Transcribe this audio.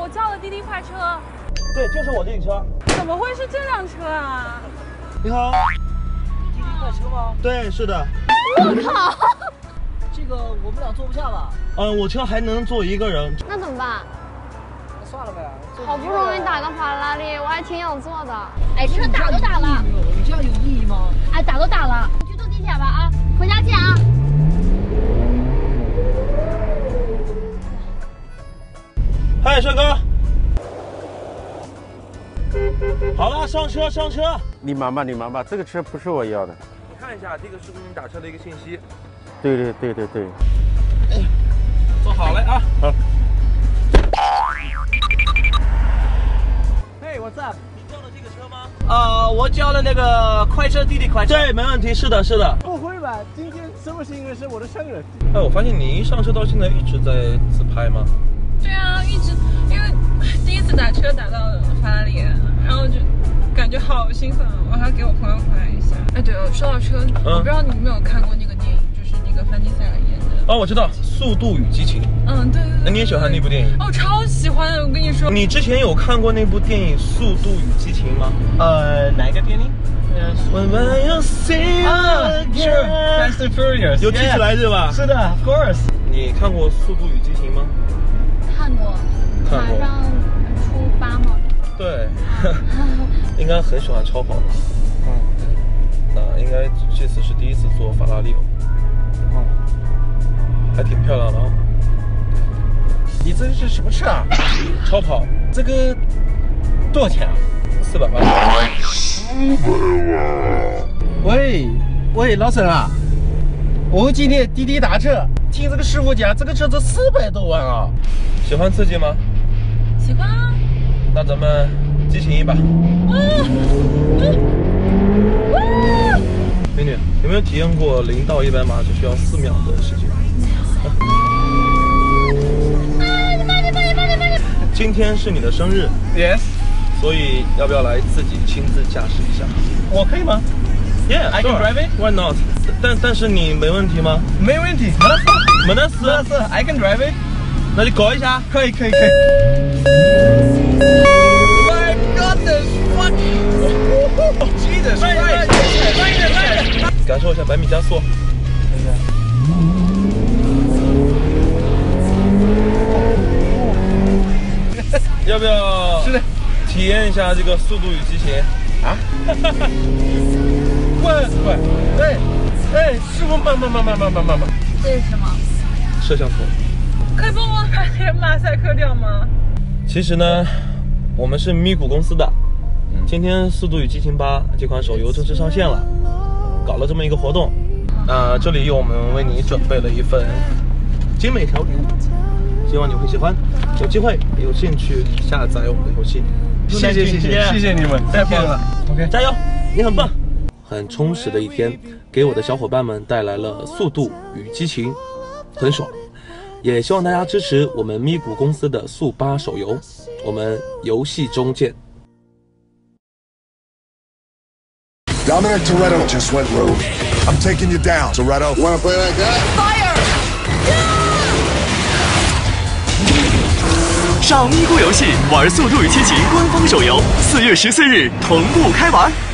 我叫了滴滴快车。 对，就是我这个车。 怎么会是这辆车啊？ 你好， 滴滴快车吗？ 对，是的。 我靠！ 这个我们俩坐不下吧？ 我车还能坐一个人。 那怎么办？ 那算了呗。 好不容易打个法拉利，我还挺想坐的。 哎，车打都打了， 你这样有意义吗？ 哎，打都打了，你去坐地铁吧啊！回家见啊！ 嗨，帅哥。好了，上车上车。 你忙吧，你忙吧，这个车不是我要的。 你看一下，这个是给你打车的一个信息。 对。 坐好了啊。好。 嘿，What's up？ 你叫的这个车吗？ 我叫了那个快车，滴滴快车。 对，没问题。是的，是的。 不会吧？今天是不是因为是我的生日？ 哎，我发现你一上车到现在一直在自拍吗？ 对啊，一直因为第一次打车打到法拉利，然后就感觉好兴奋，我还给我朋友拍一下。哎，对了，说到车，我不知道你有没有看过那个电影，就是那个范迪塞尔演的。 哦，我知道，《速度与激情》。 嗯，对。 那你也喜欢那部电影？ 哦，超喜欢的，我跟你说。 你之前有看过那部电影《速度与激情》吗？ 哪一个电影 ？When you see Fast and Furious， 有记起来对吧？ 是的 ，Of course。 你看过《速度与激情》吗？ 看过， 看过马上出8嘛。 对，应该很喜欢超跑吧？那应该这次是第一次坐法拉利哦。还挺漂亮的啊。 你这是什么车啊？ 超跑， 这个多少钱啊 ？480。 喂，老沈啊，我今天滴滴打车，听这个师傅讲，这个车子400多万啊。 喜欢刺激吗？ 喜欢啊。 那咱们激情一把。美女，有没有体验过0到100码只需要4秒的时间？今天是你的生日 Yes， 所以要不要来自己亲自驾驶一下？ 我可以吗 ？Yeah, I can drive it. Why not? 但是你没问题吗？ 没问题， 没得事 ，I can drive it。 那就搞一下。 可以。My goodness, what? Jesus Christ！ 感受一下100米加速。要不要？ 是的， 体验一下这个《速度与激情》 啊？喂，哎，师傅，慢。 这是什么？ 摄像头。 可以帮我把这个马赛克掉吗？ 其实呢，我们是咪咕公司的。今天《速度与激情8》这款手游正式上线了，搞了这么一个活动。这里我们为你准备了一份精美小礼物，希望你会喜欢。有机会有兴趣下载我们的游戏。 谢谢你们，太棒了。OK， 加油，你很棒。很充实的一天，给我的小伙伴们带来了《速度与激情》，很爽。也希望大家支持我们咪咕公司的速8手游，我们游戏中见。 Dominic Toretto just went rogue. I'm taking you down, Toretto. Wanna play like that? Fire! 上咪咕游戏玩《速度与激情》官方手游，4月14日同步开玩。